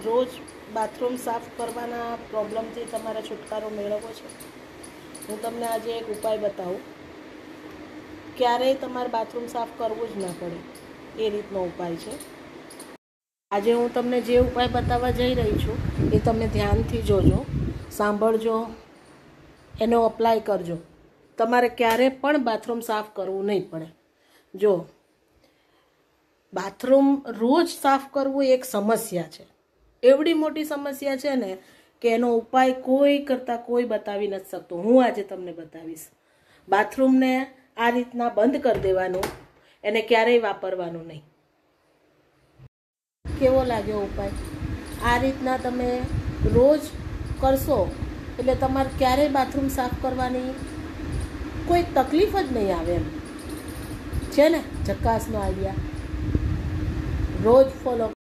રોજ બાથરૂમ સાફ કરવાના પ્રોબ્લેમથી તમારે છુટકારો મેળવવો છે, હું તમને આજે એક ઉપાય બતાવું. ક્યારેય તમારે બાથરૂમ સાફ કરવું જ ના પડે એ રીતનો ઉપાય છે. આજે હું તમને જે ઉપાય બતાવવા જઈ રહી છું એ તમે ધ્યાનથી જોજો, સાંભળજો, એનો અપ્લાય કરજો. તમારે ક્યારે પણ બાથરૂમ સાફ કરવું નહીં પડે. જો બાથરૂમ રોજ સાફ કરવું એક સમસ્યા છે, એવડી મોટી સમસ્યા છે ને કે એનો ઉપાય કોઈ કરતાં કોઈ બતાવી નથી શકતું. હું આજે તમને બતાવીશ. બાથરૂમને આ રીતના બંધ કરી દેવાનું, એને ક્યારેય વાપરવાનું નહીં. કેવો લાગ્યો ઉપાય? આ રીતના તમે રોજ કરશો એટલે તમારે ક્યારેય બાથરૂમ સાફ કરવાની કોઈ તકલીફ જ નહીં આવે એમ છે ને. ઝકાસનો આઈડિયા, રોજ ફોલો